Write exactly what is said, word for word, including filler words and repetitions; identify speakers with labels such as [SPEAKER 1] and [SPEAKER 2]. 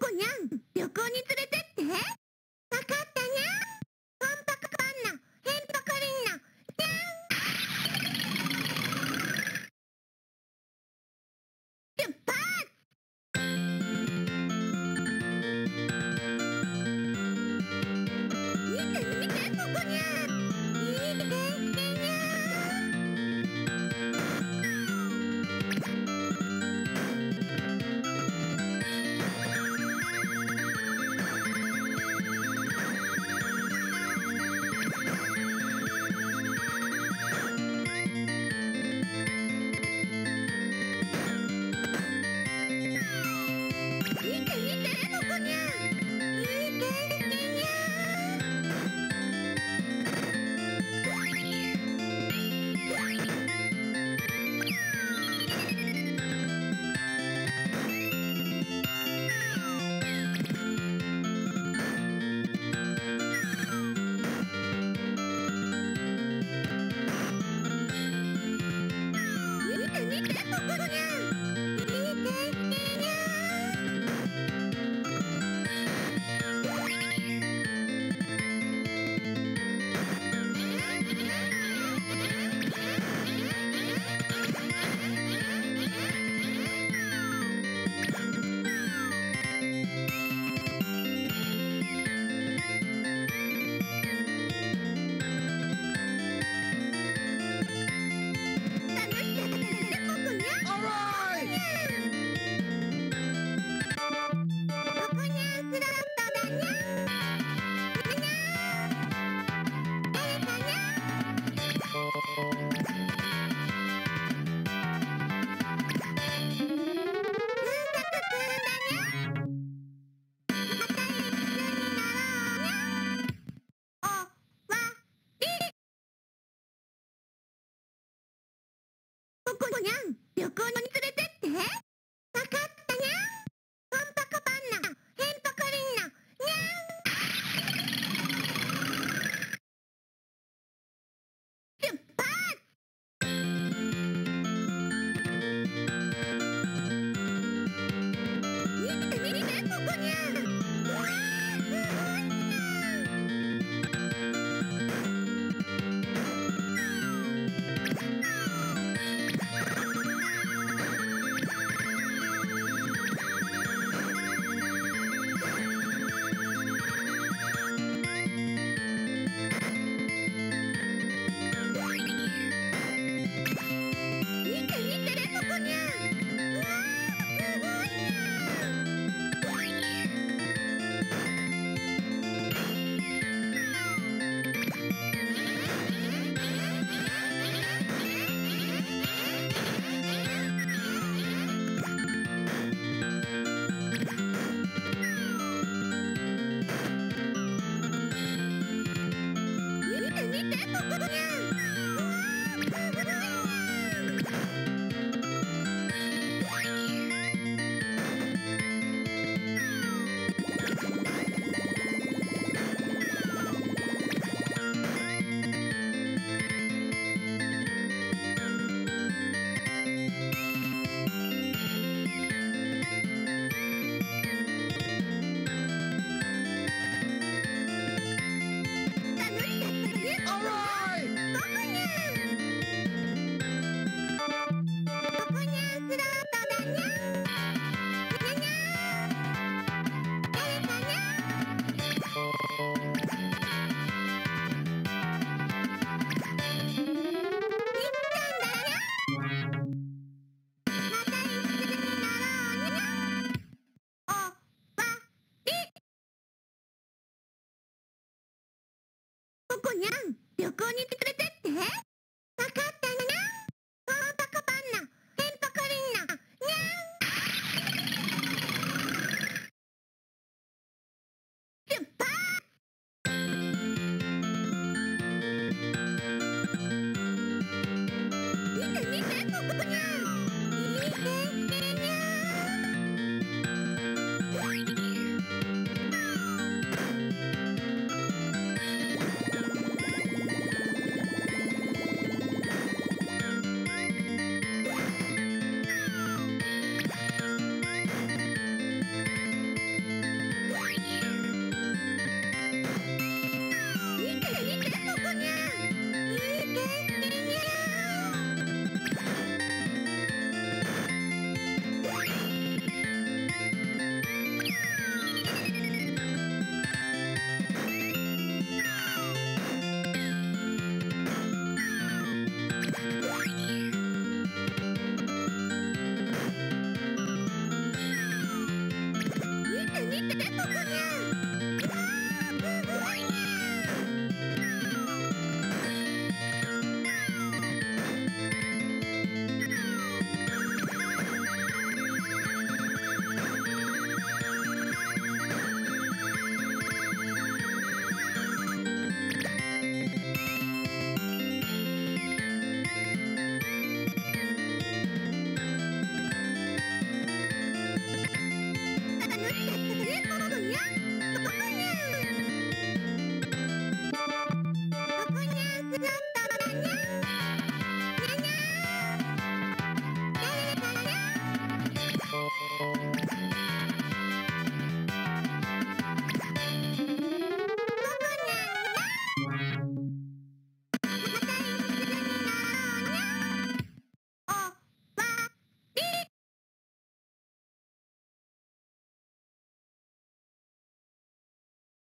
[SPEAKER 1] コニャン、旅行に連れてって。わかったにゃ。わんぱくパンナ、へんぱかりんな、にゃん。出発。見て見て、ポコニャン。いい天気にゃ。見て見て、ポコニャン。いい天気にゃ。見て見て、ポコニャン。いい天気にゃ。楽しかったね、ポコニャン。ポコニャンスロットだにゃ。にゃ。誰かにゃ。風格くんだにゃ。また一緒になろうにゃ。おわり。ポコニャン、旅行に連れてって。わかったにゃ。わんぱくパンナ、へんぱかりんな、にゃん。出発。見て見て、ポコニャン。うわー、すごいにゃ。見て見て、ポコニャン。うわー、すごいにゃ。見て見て、ポコニャン。うわー、すごいにゃ。楽しかったね、ポコニャン。ポコニャン。ポコニャンスロットだにゃ。にゃにゃ。誰かにゃ。みっちゃんだにゃ。また一緒になろうにゃ。おわり。ポコニャン、旅行に連れてって。わかっ